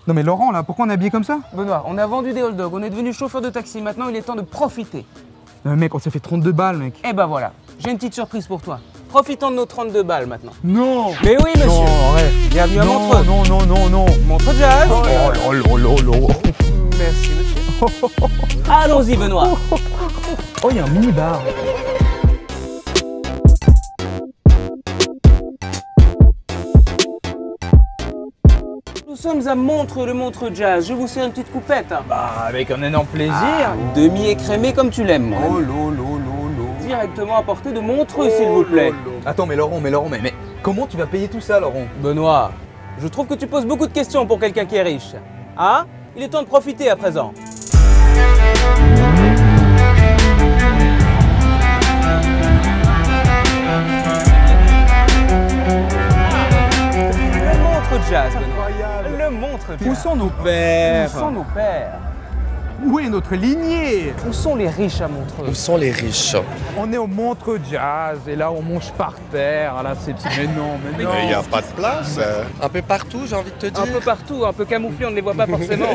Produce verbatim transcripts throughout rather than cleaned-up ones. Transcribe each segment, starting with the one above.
Non mais Laurent, là, pourquoi on est habillé comme ça? Benoît, on a vendu des hot dogs, on est devenu chauffeur de taxi, maintenant il est temps de profiter. Non mais mec, on s'est fait trente-deux balles, mec. Eh ben voilà, j'ai une petite surprise pour toi. Profitons de nos trente-deux balles maintenant. Non. Mais oui, monsieur. Non, arrête. Bienvenue à Non, Montreux. non, non, non, non. Montreux Jazz. Oh là là là là. Merci, monsieur. Allons-y, Benoît. Oh, il y a un mini-bar. Nous sommes à Montreux, le Montreux Jazz. Je vous sers une petite coupette. Bah, avec un énorme plaisir. Ah, demi-écrémé comme tu l'aimes, mon Oh ami. lo lo lo lo. Directement apporté de Montreux, s'il vous plaît. Attends, mais Laurent, mais Laurent, mais, mais comment tu vas payer tout ça, Laurent? Benoît, je trouve que tu poses beaucoup de questions pour quelqu'un qui est riche. Hein? Il est temps de profiter à présent. Le Montreux Jazz, Benoît. Le Montreux Jazz. Où sont nos pères? Où sont nos pères? Où est notre lignée? Où sont les riches à Montreux? Où sont les riches? On est au Montreux Jazz et là on mange par terre. Là c'est petit. Mais non, mais non. Mais il n'y a pas de place. Un peu partout, j'ai envie de te dire. Un peu partout, un peu camouflé, on ne les voit pas forcément.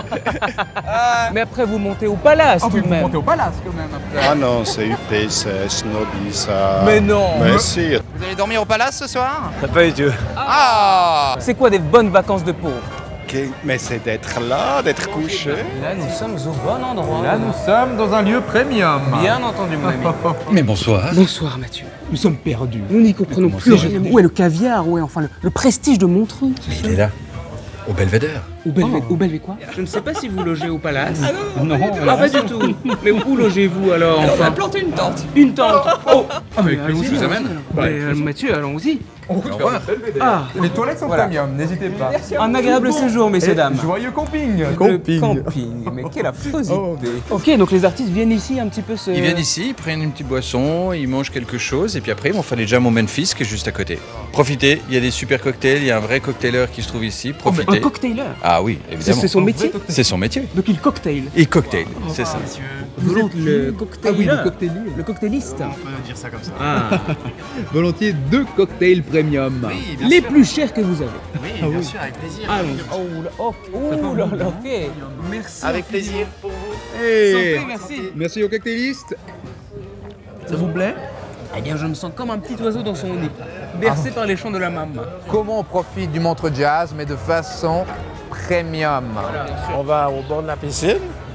Mais après vous montez au palace Ah, tout mais de vous même. montez au palace quand même après. Ah non, c'est huppé, c'est snobby, ça. Mais non. Mais si. Vous allez dormir au palace ce soir? Pas du tout. Ah! C'est quoi des bonnes vacances de pauvres? Mais c'est d'être là, d'être couché. Là nous sommes au bon endroit. Là nous sommes dans un lieu premium. Bien entendu mon ami. Mais bonsoir. Bonsoir Mathieu. Nous sommes perdus. Nous n'y comprenons plus rien. Où est le caviar? Où est enfin le, le prestige de Montreux? Mais il est là, au Belvédère. Au Belvé, au Belvé quoi? Je ne sais pas si vous logez au palace. Ah non, non, ah, pas du tout. Mais où logez-vous alors enfin? On a planté une tente. Une tente. Oh. Ah mais allez-y, je vous amène. Mais, euh, Mathieu, allons-y. on coûte revoir. Ah, Les toilettes sont Voilà. premium, n'hésitez pas. un agréable séjour, messieurs, Et dames. joyeux camping. Le camping. Mais quelle affreusité. Ok, donc les artistes viennent ici un petit peu se... Ils viennent ici, ils prennent une petite boisson, ils mangent quelque chose, et puis après ils vont faire les jams au Memphis qui est juste à côté. Profitez, il y a des super cocktails, il y a un vrai cocktaileur qui se trouve ici, Oh, mais profitez. un cocktaileur. Ah oui, C'est évidemment. c'est son métier. C'est son métier. Donc il cocktail. Et cocktail, c'est ça. Volontiers le cocktaileur. Ah oui, le cocktaileur. Le cocktailiste. On peut dire ça comme ça. Ah, Volontiers deux cocktails premium. Oui, bien les sûr. plus chers que vous avez. Oui, bien sûr, avec plaisir. Ah oui. Oh là, oh, oh là là, ok. Merci. Avec plaisir pour vous. Hey. Santé, merci. Merci aux cocktailistes. Ça vous plaît? Eh bien, je me sens comme un petit oiseau dans son nid, bercé par les chants de la maman. Comment on profite du Montreux Jazz, mais de façon premium. On va au bord de la piscine,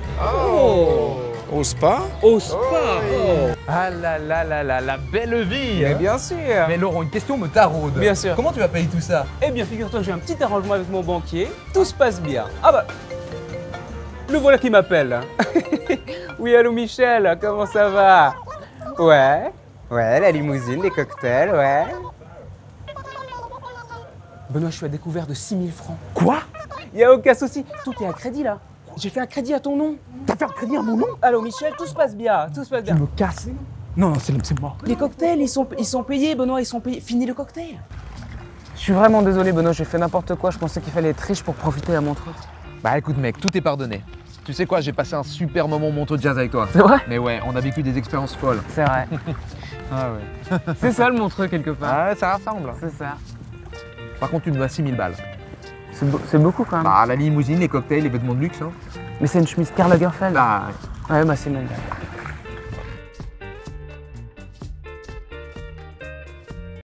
Oh, au spa. au spa. Oh. Ah là là là là, la belle vie. Mais bien sûr. Mais Laurent, une question me taraude. Bien sûr. Comment tu vas payer tout ça? Eh bien, figure-toi, j'ai un petit arrangement avec mon banquier. Tout se passe bien. Ah bah, le voilà qui m'appelle. Oui, allô Michel, comment ça va? Ouais, ouais, la limousine, les cocktails, ouais. Benoît, je suis à découvert de six mille francs. Quoi? Il n'y a aucun souci, tout est à crédit là. J'ai fait un crédit à ton nom. T'as fait un crédit à mon nom? Allô Michel, tout se passe bien, tout se passe Tu bien. me casses? Non, non, c'est c'est mort. Les cocktails, ils sont, ils sont payés, Benoît, ils sont payés. Fini le cocktail. Je suis vraiment désolé, Benoît, j'ai fait n'importe quoi. Je pensais qu'il fallait être riche pour profiter à Montreux. Bah écoute mec, tout est pardonné. Tu sais quoi, j'ai passé un super moment au Montreux Jazz avec toi. C'est vrai? Mais ouais, on a vécu des expériences folles. C'est vrai. Ah ouais. C'est ça le Montreux quelque part. Ah ouais, ça rassemble. C'est ça. Par contre, tu me dois six mille balles. C'est beau- c'est beaucoup quand même. Bah la limousine, les cocktails, les vêtements de luxe. Hein. Mais c'est une chemise Karl Lagerfeld. Bah, Ouais, bah c'est mal.